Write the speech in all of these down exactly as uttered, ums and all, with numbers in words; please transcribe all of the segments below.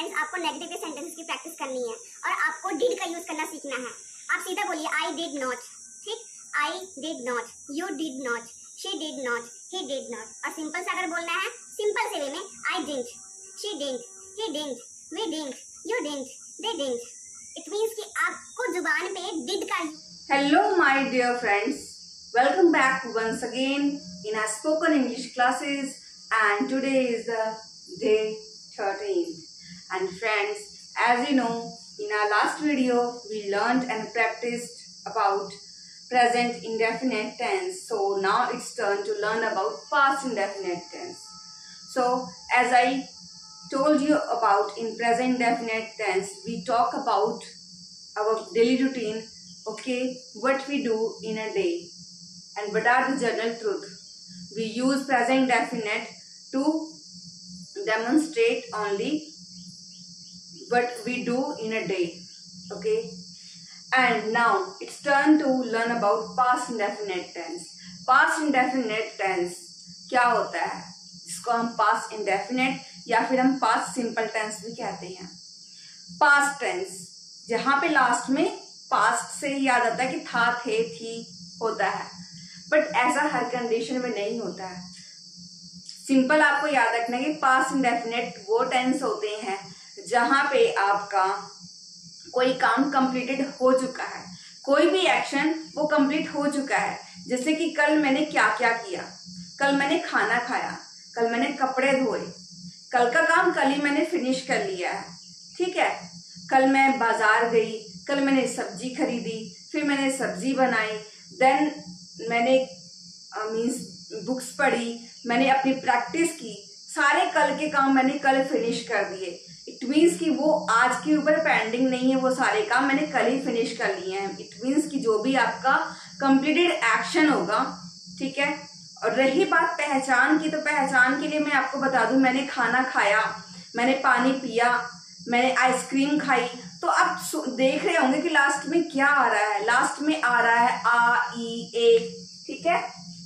Friends आपको negative के sentences की प्रैक्टिस करनी है और आपको डिड का यूज करना सीखना है। आप सीधा बोलिए आई डिड नॉट, ठीक, I did not, you did not, she did not, he did not. और सिंपल से अगर बोलना है सिंपल से वे में I didn't, she didn't, he didn't, we didn't, you didn't, they didn't. It means कि आपको जुबान पे डिड का। Hello my dear friends, welcome back once again in our spoken English classes, and today is the day thirteenth. And friends, as you know, in our last video we learned and practiced about present indefinite tense. So now it's turn to learn about past indefinite tense. So as I told you about in present indefinite tense, we talk about our daily routine, okay, what we do in a day. And what are the general truth? We use present indefinite to demonstrate only what we do in a day. Okay. And now it's turn to learn about past indefinite tense. Past indefinite tense क्या होता है, जिसको हम past indefinite या फिर हम past simple tense भी कहते हैं। past tense जहाँ पे लास्ट में past से ही याद आता है कि था, थे, थी होता है, बट ऐसा हर कंडीशन में नहीं होता है। सिंपल आपको याद रखना है कि पास्ट इंडेफिनिट वो टेंस होते हैं जहां पे आपका कोई काम कंप्लीटेड हो चुका है, कोई भी एक्शन वो कंप्लीट हो चुका है। जैसे कि कल मैंने क्या क्या किया, कल मैंने खाना खाया, कल मैंने कपड़े धोए, कल का काम कल ही मैंने फिनिश कर लिया है, ठीक है। कल मैं बाजार गई, कल मैंने सब्जी खरीदी, फिर मैंने सब्जी बनाई, देन मैंने मीन्स बुक्स पढ़ी, मैंने अपनी प्रैक्टिस की, सारे कल के काम मैंने कल फिनिश कर दिए। इट मीन्स कि वो आज के ऊपर पेंडिंग नहीं है, वो सारे काम मैंने कल ही फिनिश कर लिए हैं। इट मीन्स कि जो भी आपका कंप्लीटेड एक्शन होगा, ठीक है। और रही बात पहचान की, तो पहचान के लिए मैं आपको बता दूं, मैंने खाना खाया, मैंने पानी पिया, मैंने आइसक्रीम खाई, तो आप देख रहे होंगे कि लास्ट में क्या आ रहा है। लास्ट में आ रहा है आ, ई, ए, ठीक है,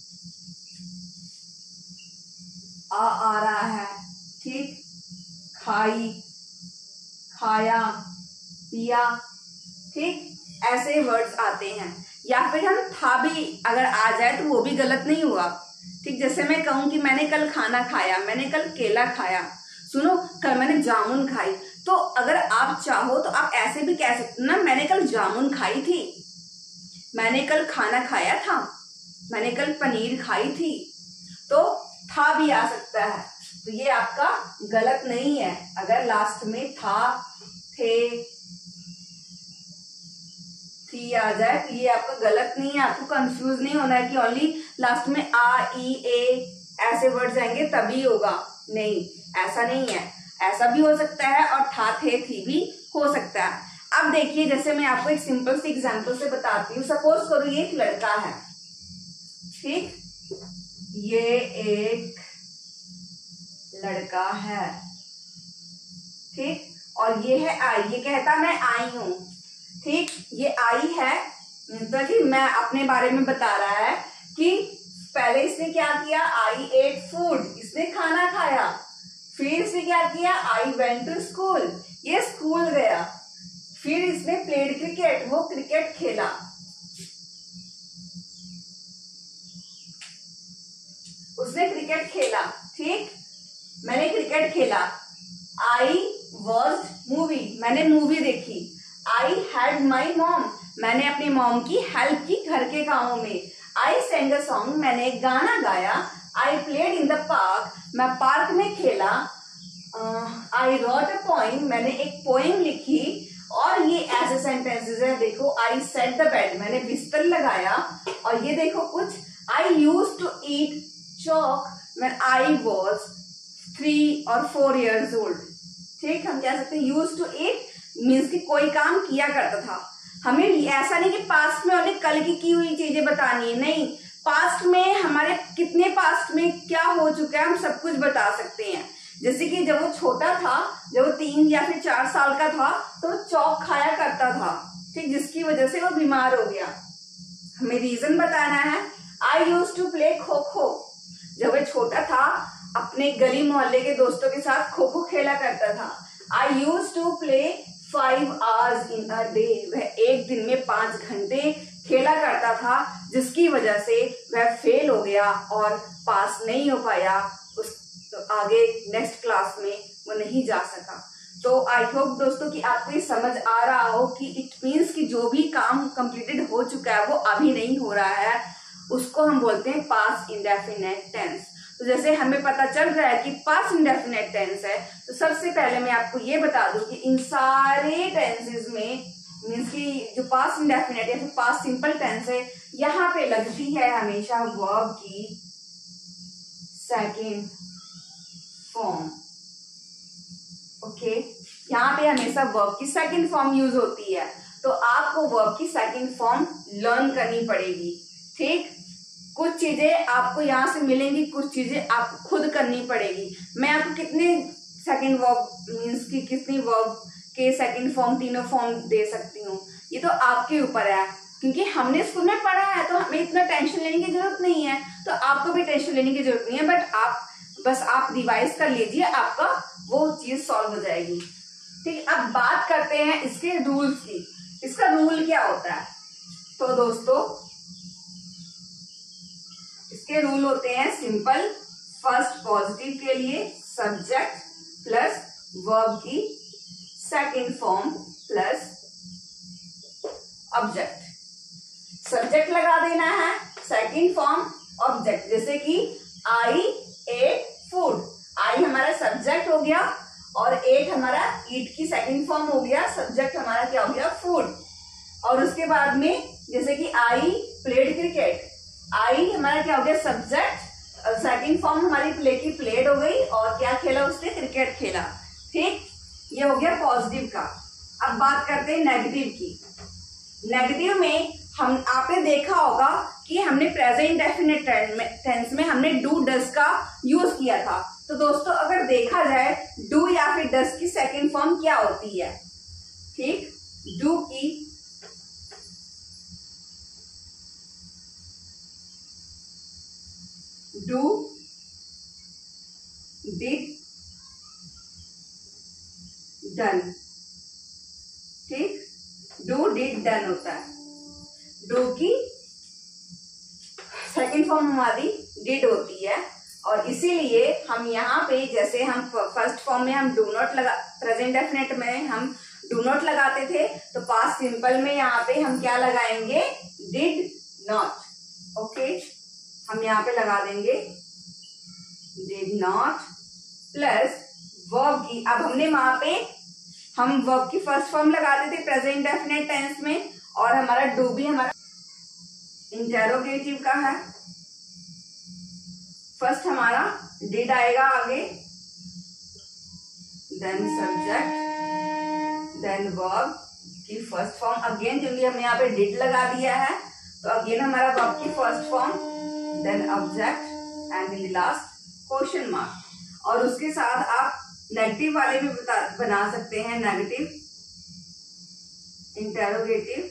आ आ रहा है, ठीक, खाई, खाया, पिया, ठीक, ऐसे वर्ड्स आते हैं। या फिर हम था भी अगर आ जाए तो वो भी गलत नहीं हुआ, ठीक। जैसे मैं कहूं कि मैंने कल खाना खाया, मैंने कल केला खाया, सुनो कल मैंने जामुन खाई, तो अगर आप चाहो तो आप ऐसे भी कह सकते ना, मैंने कल जामुन खाई थी, मैंने कल खाना खाया था, मैंने कल पनीर खाई थी, तो था भी आ सकता है। तो ये आपका गलत नहीं है। अगर लास्ट में था, थे, थी आ जाए तो ये आपका गलत नहीं है। आपको कंफ्यूज नहीं होना है कि ओनली लास्ट में आ, ई, ए ऐसे वर्ड आएंगे तभी होगा, नहीं, ऐसा नहीं है। ऐसा भी हो सकता है और था, थे, थी भी हो सकता है। अब देखिए, जैसे मैं आपको एक सिंपल सी एग्जांपल से बताती हूँ। सपोज करो ये एक लड़का है, ठीक, ये एक लड़का है, ठीक, और ये है आई, ये कहता मैं आई हूं, ठीक। ये आई है मतलब कि मैं अपने बारे में बता रहा है कि पहले इसने क्या किया, आई एट फूड, इसने खाना खाया। फिर इसने क्या किया, आई वेंट टू स्कूल, ये स्कूल गया। फिर इसने प्लेड क्रिकेट, वो क्रिकेट खेला। उसने क्रिकेट खेला, ठीक, मैंने क्रिकेट खेला। आई वॉच्ड मूवी, मैंने मूवी देखी। आई हैड माई मॉम, मैंने अपनी मॉम की हेल्प की घर के कामों में। आई सेंग अ सॉन्ग, मैंने एक गाना गाया। I played in the park, मैं पार्क में खेला। आई रॉट अ पोइम, मैंने एक पोइम लिखी। और ये ऐसे सेंटेंसेस है, देखो, आई सेट द बेड, मैंने बिस्तर लगाया। और ये देखो कुछ, I use to eat chalk when I was three और फोर इयर्स ओल्ड, ठीक। हम कह सकते हैं यूज टू ईट मीन्स कि कोई काम किया करता था। हमें ऐसा नहीं कि पास्ट में उन्हें कल की की हुई चीजें बतानी है, नहीं, पास्ट में हमारे कितने पास्ट में क्या हो चुका है हम सब कुछ बता सकते हैं। जैसे कि जब वो छोटा था, जब वो तीन या फिर चार साल का था, तो वो चौक खाया करता था, ठीक, जिसकी वजह से वो बीमार हो गया। हमें रीजन बताना है। आई use to play kho kho, जब वो छोटा था अपने गली मोहल्ले के दोस्तों के साथ खो खो खेला करता था। I use to play five hours in a day. वह एक दिन में पांच घंटे खेला करता था, जिसकी वजह से वह फेल हो गया और पास नहीं हो पाया, उस तो आगे नेक्स्ट क्लास में वो नहीं जा सका। तो आई होप दोस्तों कि आपको ये समझ आ रहा हो कि इट मीन्स कि जो भी काम कंप्लीटेड हो चुका है वो अभी नहीं हो रहा है, उसको हम बोलते हैं पास्ट इंडेफिनिट टेंस। तो जैसे हमें पता चल रहा है कि पास्ट इंडेफिनिट टेंस है, तो सबसे पहले मैं आपको ये बता दूं कि इन सारे टेंसेस में मीन्स की जो पास्ट इंडेफिनिट या फिर पास्ट सिंपल टेंस है, यहाँ पे लगती है हमेशा वर्ब की सेकेंड फॉर्म। ओके, यहाँ पे हमेशा वर्ब की सेकेंड फॉर्म यूज होती है, तो आपको वर्ब की सेकेंड फॉर्म लर्न करनी पड़ेगी। ठीक, कुछ चीजें आपको यहाँ से मिलेंगी, कुछ चीजें आपको खुद करनी पड़ेगी। मैं आपको कितने सेकेंड वर्ब मीन्स की कितनी वर्ब के सेकेंड फॉर्म तीनों फॉर्म दे सकती हूँ, ये तो आपके ऊपर है, क्योंकि हमने स्कूल में पढ़ा है तो हमें इतना टेंशन लेने की जरूरत नहीं है, तो आपको भी टेंशन लेने की जरूरत नहीं है। बट आप बस आप रिवाइज कर लीजिए, आपका वो चीज सॉल्व हो जाएगी। ठीक, अब बात करते हैं इसके रूल्स की। इसका रूल क्या होता है? तो दोस्तों इसके रूल होते हैं सिंपल। फर्स्ट पॉजिटिव के लिए सब्जेक्ट प्लस वर्ब की second form plus object. Subject लगा देना है, सेकेंड फॉर्म ऑब्जेक्ट। जैसे कि आई एट फूड, आई हमारा सब्जेक्ट हो गया और एट हमारा ईट की सेकेंड फॉर्म हो गया, सब्जेक्ट हमारा क्या हो गया? फूड। और उसके बाद में जैसे कि आई प्लेड क्रिकेट, आई हमारा क्या हो गया? सब्जेक्ट, सेकेंड फॉर्म हमारी प्ले की प्लेड हो गई और क्या खेला उसने? क्रिकेट खेला। ठीक, ये हो गया पॉजिटिव का। अब बात करते हैं नेगेटिव की। नेगेटिव में हम आपने देखा होगा कि हमने प्रेजेंट डेफिनेट टेंस में हमने डू डस का यूज किया था। तो दोस्तों अगर देखा जाए डू या फिर डस की सेकेंड फॉर्म क्या होती है? ठीक, डू की डू, डिड, डन। ठीक, डू डिड डन होता है। डू की सेकेंड फॉर्म हमारी डिड होती है, और इसीलिए हम यहाँ पे जैसे हम फर्स्ट फॉर्म में हम डू नॉट लगा, प्रेजेंट डेफिनेट में हम डू नॉट लगाते थे, तो पास्ट सिंपल में यहाँ पे हम क्या लगाएंगे? Did not. ओके, हम यहाँ पे लगा देंगे डिड नॉट प्लस वर्ब की। अब हमने वहां पे हम वर्ब की फर्स्ट फॉर्म लगाते थे प्रेजेंट डेफिनेट टेंस में, और हमारा डू भी हमारा इंटेरोगेटिव का है। फर्स्ट हमारा डिड आएगा आगे, देन सब्जेक्ट, देन वर्ब की फर्स्ट फॉर्म अगेन, क्योंकि हमने यहाँ पे डिड लगा दिया है तो अगेन हमारा वर्ब की first form, then object and in the last question mark. और उसके साथ आप नेगेटिव वाले भी बता बना सकते हैं, नेगेटिव इंटेरोगेटिव।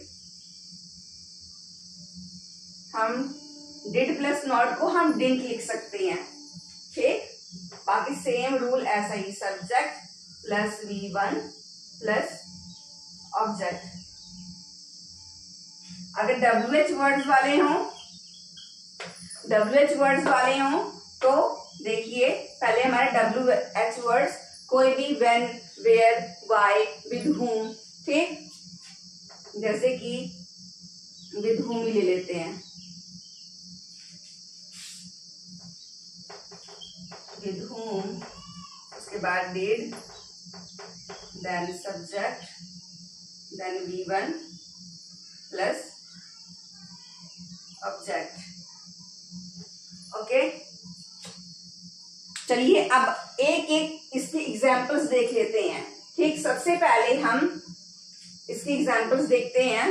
हम डिड प्लस नॉट को हम डिडंट लिख सकते हैं। ठीक, बाकी सेम रूल ऐसा ही, subject plus V one plus object. अगर डब्ल्यू एच वर्ड्स वाले हों डब्ल्यू एच वर्ड्स वाले हों तो देखिए पहले हमारे डब्ल्यू एच वर्ड्स कोई भी when, where, why, with whom। ठीक, जैसे कि विद whom ही ले लेते हैं, विद whom, उसके बाद did, then subject, then V one plus object. Okay, चलिए अब एक एक इसके एग्जाम्पल्स देख लेते हैं। ठीक, सबसे पहले हम इसके एग्जाम्पल्स देखते हैं।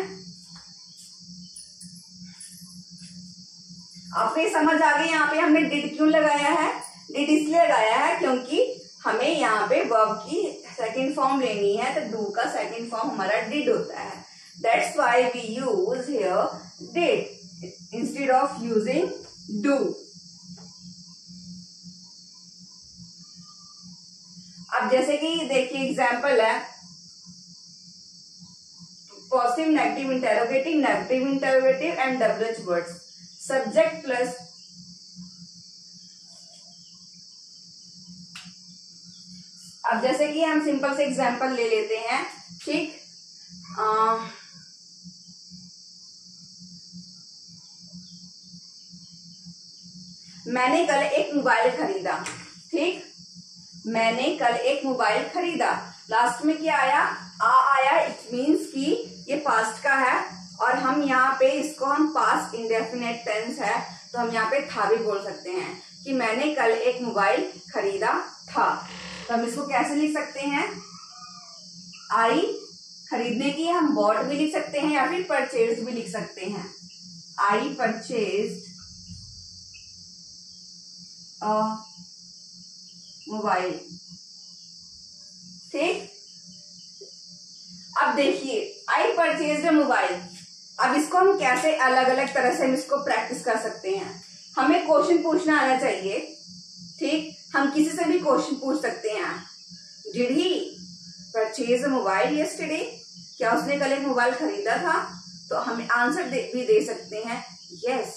आपको ये समझ आ गई यहाँ पे हमने डिड क्यों लगाया है? डिड इसलिए लगाया है क्योंकि हमें यहाँ पे वर्ब की सेकेंड फॉर्म लेनी है, तो डू का सेकेंड फॉर्म हमारा डिड होता है। That's why we use here did instead of using do. अब जैसे कि देखिए एग्जाम्पल है positive, negative, interrogative, negative interrogative and W H words, subject plus अब जैसे कि हम सिंपल से एग्जाम्पल ले लेते हैं, ठीक। आ, मैंने कल एक मोबाइल खरीदा, ठीक। मैंने कल एक मोबाइल खरीदा, लास्ट में क्या आया, आ आया, इट मीन्स कि ये पास्ट का है और हम यहाँ पे इसको हम पास्ट इंडेफिनेट टेंस है तो हम यहाँ पे था भी बोल सकते हैं कि मैंने कल एक मोबाइल खरीदा था। तो हम इसको कैसे लिख सकते हैं, आई खरीदने की हम बॉट भी लिख सकते हैं या फिर परचेज भी लिख सकते हैं। आई परचेज अ मोबाइल, ठीक। अब देखिए आई परचेज अ मोबाइल, अब इसको हम कैसे अलग अलग तरह से हम इसको प्रैक्टिस कर सकते हैं। हमें क्वेश्चन पूछना आना चाहिए, ठीक। हम किसी से भी क्वेश्चन पूछ सकते हैं, did he purchase a mobile yesterday, क्या उसने कल एक मोबाइल खरीदा था, तो हमें आंसर दे, भी दे सकते हैं yes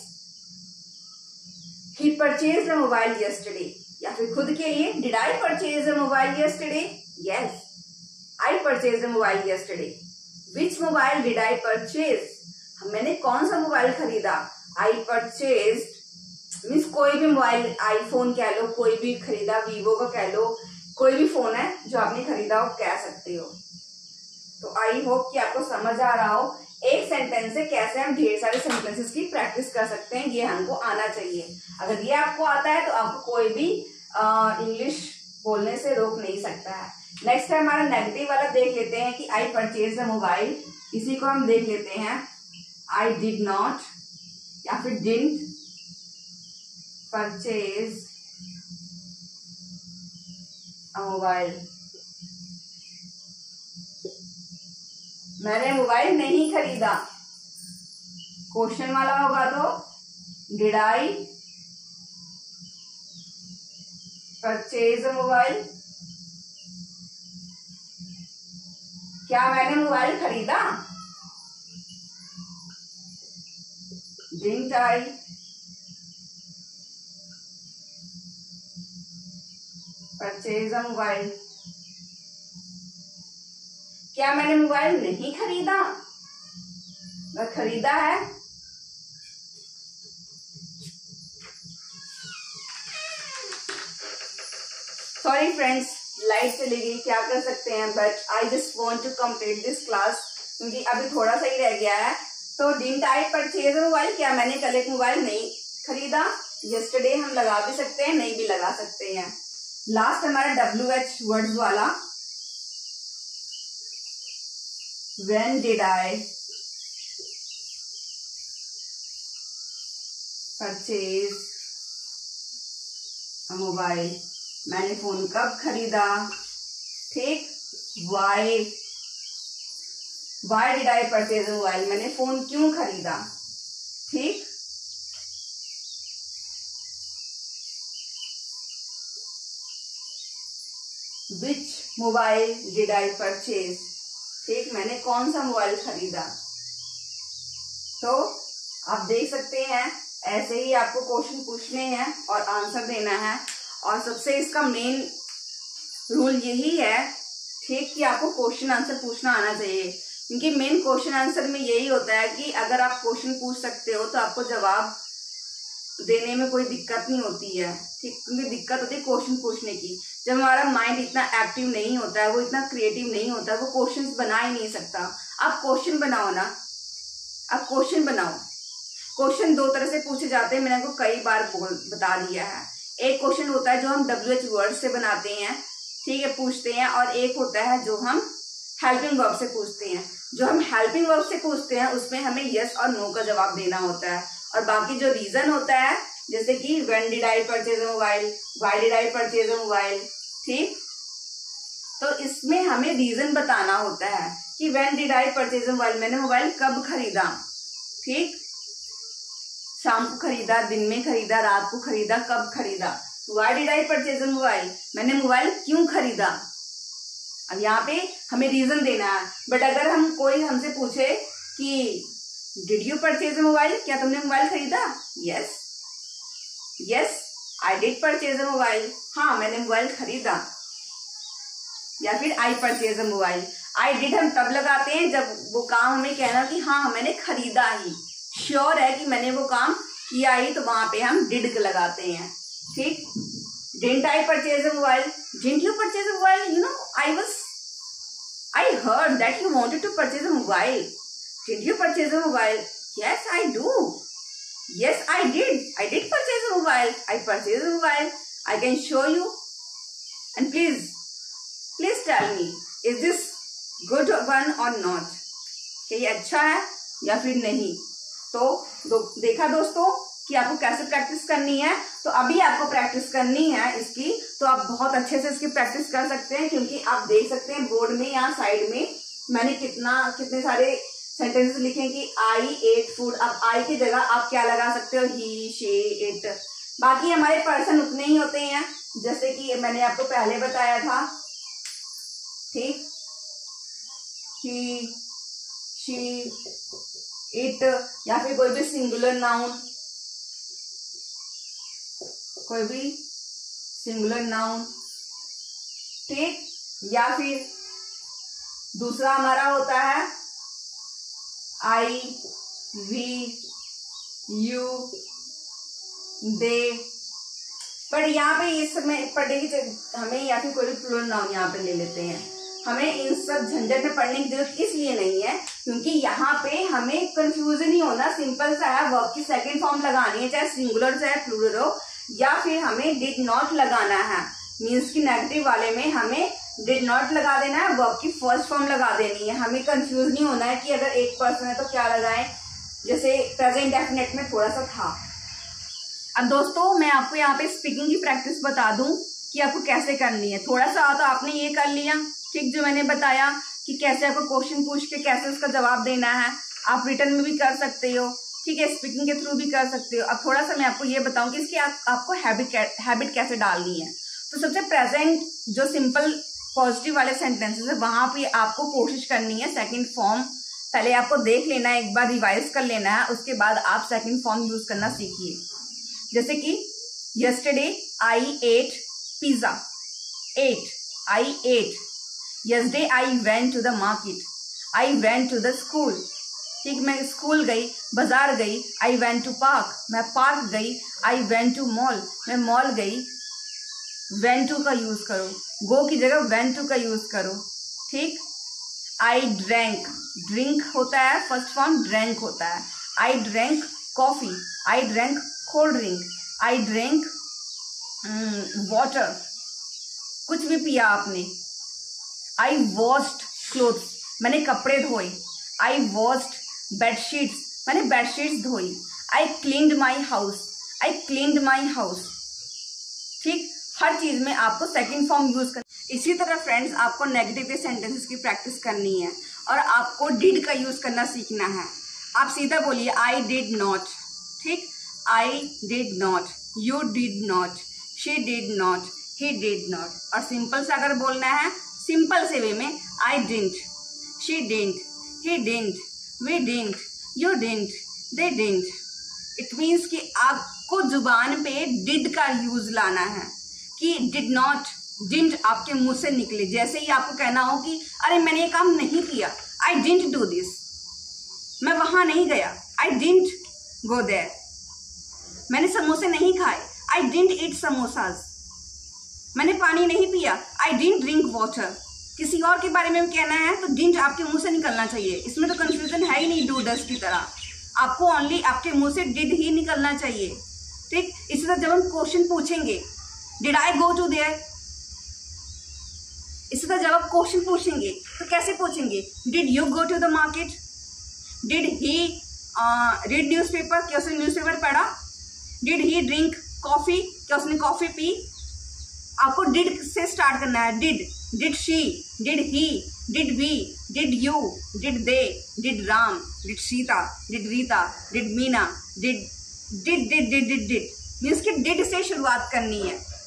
he purchase a mobile yesterday, या फिर खुद के लिए did I purchase a mobile yesterday, yes I purchase a mobile yesterday. Which mobile did I purchase, मैंने कौन सा मोबाइल खरीदा, आई परचेज मीन्स कोई भी मोबाइल, आईफोन कह लो, कोई भी खरीदा, वीवो का कह लो, कोई भी फोन है जो आपने खरीदा हो कह सकते हो। तो आई होप कि आपको समझ आ रहा हो एक सेंटेंस से कैसे हम ढेर सारे सेंटेंसेस की प्रैक्टिस कर सकते हैं, ये हमको आना चाहिए। अगर ये आपको आता है तो आपको कोई भी इंग्लिश बोलने से रोक नहीं सकता है। नेक्स्ट है हमारा नेगेटिव वाला, देख लेते हैं कि आई परचेज द मोबाइल, इसी को हम देख लेते हैं, आई डिड नॉट या फिर डिडंट परचेज अ मोबाइल, मैंने मोबाइल नहीं खरीदा। क्वेश्चन वाला होगा तो did I purchase a mobile, क्या मैंने मोबाइल खरीदा, didn't I purchase a mobile, क्या मैंने मोबाइल नहीं खरीदा, मैं खरीदा है। सॉरी फ्रेंड्स, लाइट चली गई, क्या कर सकते हैं, but I just want to complete this class क्योंकि अभी थोड़ा सा ही रह गया है। तो didn't I purchase a mobile, क्या मैंने कल एक मोबाइल नहीं खरीदा, यस्टरडे हम लगा भी सकते हैं, नहीं भी लगा सकते हैं। लास्ट हमारा डब्ल्यू एच वर्ड्स वाला, when did I purchase a mobile, मैंने फोन कब खरीदा, ठीक। why why did I purchase a mobile, मैंने फोन क्यों खरीदा, ठीक। which mobile did I purchase, ठीक, मैंने कौन सा मोबाइल खरीदा। तो आप देख सकते हैं ऐसे ही आपको क्वेश्चन पूछने हैं और आंसर देना है, और सबसे इसका मेन रूल यही है, ठीक, कि आपको क्वेश्चन आंसर पूछना आना चाहिए, क्योंकि मेन क्वेश्चन आंसर में यही होता है कि अगर आप क्वेश्चन पूछ सकते हो तो आपको जवाब देने में कोई दिक्कत नहीं होती है, ठीक। क्योंकि दिक्कत होती है क्वेश्चन पूछने की, जब हमारा माइंड इतना एक्टिव नहीं होता है, वो इतना क्रिएटिव नहीं होता है, वो क्वेश्चंस बना ही नहीं सकता। आप क्वेश्चन बनाओ ना, आप क्वेश्चन बनाओ। क्वेश्चन दो तरह से पूछे जाते हैं, मैंने आपको कई बार बोल बता दिया है। एक क्वेश्चन होता है जो हम डब्ल्यू एच वर्ड से बनाते हैं, ठीक है, पूछते हैं, और एक होता है जो हम हेल्पिंग वर्ब से पूछते हैं। जो हम हेल्पिंग वर्ब से पूछते हैं उसमें हमें यस और नो का जवाब देना होता है, और बाकी जो रीजन होता है, जैसे कि when did I purchase a mobile, why did I purchase a mobile, ठीक, तो इसमें हमें रीजन बताना होता है कि when did I purchase a mobile, मैंने मोबाइल कब खरीदा, ठीक, शाम को खरीदा, दिन में खरीदा, रात को खरीदा, कब खरीदा। Why did I purchase a mobile, मैंने मोबाइल क्यों खरीदा। अब यहाँ पे हमें रीजन देना है। बट अगर हम कोई हमसे पूछे कि did you purchase a mobile, क्या तुमने मोबाइल खरीदा, yes yes I did purchase a mobile, हाँ मैंने मोबाइल खरीदा। या फिर I purchase a mobile, I did हम तब लगाते हैं जब वो काम हमें कहना कि हाँ मैंने खरीदा ही, श्योर है कि मैंने वो काम किया ही, तो वहां पे हम डिड लगाते हैं। ठीक, didn't I purchase a mobile, didn't you purchase a mobile, you know I was I heard that you wanted to purchase a mobile, did you purchase a mobile, yes I do, yes I did I did purchase a mobile, I purchased a mobile, I can show you, and please please tell me is this good one or not, क्या ये अच्छा है या फिर नहीं। तो दो, देखा दोस्तों कि आपको कैसे प्रैक्टिस करनी है। तो अभी आपको प्रैक्टिस करनी है इसकी, तो आप बहुत अच्छे से इसकी प्रैक्टिस कर सकते हैं, क्योंकि आप देख सकते हैं बोर्ड में यहाँ साइड में मैंने कितना कितने सारे सेंटेंस लिखे कि आई एट फूड। अब आई की जगह आप क्या लगा सकते हो, ही शी इट। बाकी हमारे पर्सन उतने ही होते हैं जैसे कि मैंने आपको पहले बताया था। ठीक, ही शी इट, या फिर कोई भी सिंगुलर नाउन, कोई भी सिंगुलर नाउन। ठीक, या फिर दूसरा हमारा होता है आई, वी, यू, दे। पर यहाँ पे इस समय पढ़ने की हमें या फिर कोई भी प्लूरल नाउन यहाँ पे ले लेते हैं। हमें इन सब झंझट में पढ़ने की जरूरत इसलिए नहीं है क्योंकि यहाँ पे हमें कंफ्यूजन नहीं होना। सिंपल सा है, वर्ब की सेकंड फॉर्म लगानी है, चाहे सिंगुलर चाहे प्लूरल हो, या फिर हमें डिड नॉट लगाना है। मीन्स की नेगेटिव वाले में हमें डिड नॉट लगा देना है, वर्ब की फर्स्ट फॉर्म लगा देनी है। हमें कंफ्यूज नहीं होना है कि अगर एक पर्सन है तो क्या लगाएं, जैसे प्रेजेंट डेफिनेट में थोड़ा सा था। अब दोस्तों मैं आपको यहाँ पे स्पीकिंग की प्रैक्टिस बता दूं कि आपको कैसे करनी है। थोड़ा सा तो आपने ये कर लिया, ठीक, जो मैंने बताया कि कैसे आपको क्वेश्चन पूछ के कैसे उसका जवाब देना है। आप रिटर्न में भी कर सकते हो, ठीक है, स्पीकिंग के थ्रू भी कर सकते हो। अब थोड़ा सा मैं आपको ये बताऊं कि इसकी आप, आपको हैबिट हैबिट कैसे डालनी है। तो सबसे प्रेजेंट जो सिंपल पॉजिटिव वाले सेंटेंसेस है वहां पे आपको कोशिश करनी है सेकंड फॉर्म पहले आपको देख लेना है, एक बार रिवाइज कर लेना है, उसके बाद आप सेकंड फॉर्म यूज करना सीखिए। जैसे कि yesterday I ate pizza, ate I ate. Yesterday I went to the market, I went to the school. ठीक, मैं स्कूल गई, बाजार गई, आई वेंट टू पार्क, मैं पार्क गई, आई वेंट टू मॉल, मैं मॉल गई। वेंट टू का यूज करो, गो की जगह वेंट टू का यूज करो। ठीक, आई ड्रैंक, ड्रिंक होता है फर्स्ट फॉर्म, ड्रैंक होता है। I drank coffee, I drank cold drink, I drank water, कुछ भी पिया आपने। आई वॉश्ड क्लोथ्स, मैंने कपड़े धोए। आई वॉश्ड बेडशीट्स, मैंने बेडशीट्स धोई। I cleaned my house, I cleaned my house. ठीक, हर चीज में आपको सेकंड फॉर्म यूज करना। इसी तरह फ्रेंड्स आपको नेगेटिव के सेंटेंसेस की प्रैक्टिस करनी है और आपको डिड का यूज करना सीखना है। आप सीधा बोलिए आई डिड नॉट। ठीक, I did not, you did not, she did not, he did not. और सिंपल से अगर बोलना है सिंपल से वे में, I didn't, she didn't, he didn't, we didn't, you didn't, they didn't. It means कि आपको जुबान पे डिड का यूज लाना है कि डिड नॉट, डिडंट आपके मुंह से निकले। जैसे ही आपको कहना हो कि अरे मैंने ये काम नहीं किया, आई डिडंट डू दिस, मैं वहां नहीं गया, आई डिडंट गो देयर, मैंने समोसे नहीं खाए, आई डिडंट ईट समोसाज, मैंने पानी नहीं पिया, आई डिडंट ड्रिंक वाटर। किसी और के बारे में कहना है तो डिडंट आपके मुंह से निकलना चाहिए। इसमें तो कंफ्यूजन है ही नहीं, डू डस की तरह। आपको ओनली आपके मुंह से डिड ही निकलना चाहिए। ठीक, इसी तरह जब हम क्वेश्चन पूछेंगे did I go to there, इसी तरह जब आप क्वेश्चन पूछेंगे तो कैसे पूछेंगे, did you go to the market, did he read newspaper, क्या उसने न्यूज पेपर पढ़ा, डिड ही ड्रिंक कॉफी, क्या उसने कॉफी पी। आपको डिड से स्टार्ट करना है। Did, did she, did he, did we, did you, did they, did Ram, did Sita, did Rita, did Meena, did did did did did did means कि did से शुरुआत करनी है।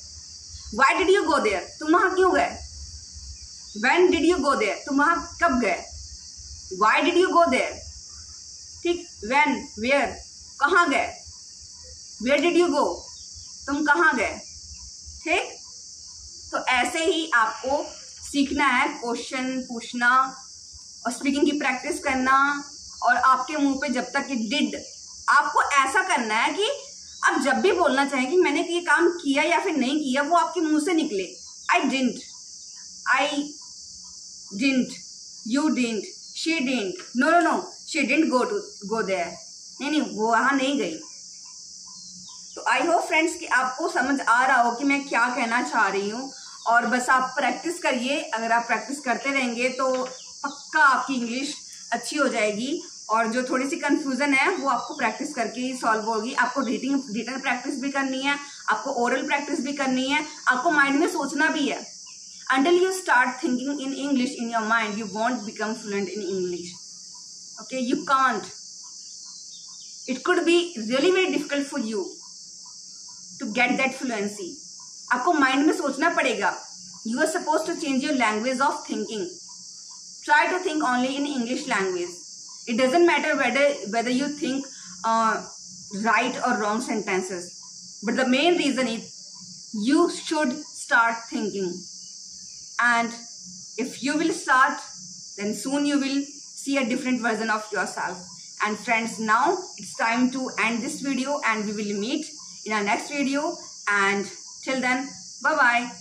Why did you go there? तुम वहां क्यों गए? When did you go there? तुम वहां कब गए? Why did you go there? ठीक. When, where, कहाँ गए? Where did you go? तुम कहाँ गए? ठीक. तो ऐसे ही आपको सीखना है, क्वेश्चन पूछना और स्पीकिंग की प्रैक्टिस करना, और आपके मुंह पे जब तक कि डिड, आपको ऐसा करना है कि आप जब भी बोलना चाहें कि मैंने ये काम किया या फिर नहीं किया, वो आपके मुंह से निकले. I didn't, I didn't, you didn't, she didn't, no no no, she didn't go to go there. नहीं नहीं, वो वहां नहीं गई. तो आई होप फ्रेंड्स कि आपको समझ आ रहा हो कि मैं क्या कहना चाह रही हूँ, और बस आप प्रैक्टिस करिए. अगर आप प्रैक्टिस करते रहेंगे तो पक्का आपकी इंग्लिश अच्छी हो जाएगी, और जो थोड़ी सी कंफ्यूजन है वो आपको प्रैक्टिस करके ही सॉल्व होगी. आपको रीडिंग रिटन प्रैक्टिस भी करनी है, आपको ओरल प्रैक्टिस भी करनी है, आपको माइंड में सोचना भी है. Until you start thinking in English in your mind, you won't become fluent in English. Okay, you can't. It could be really very difficult for you to get that fluency. आपको mind में सोचना पड़ेगा. You are supposed to change your language of thinking. Try to think only in English language. It doesn't matter whether whether you think uh, right or wrong sentences, but the main reason is you should start thinking. And if you will start, then soon you will see a different version of yourself. And friends, now it's time to end this video, and we will meet in our next video. And till then, bye bye.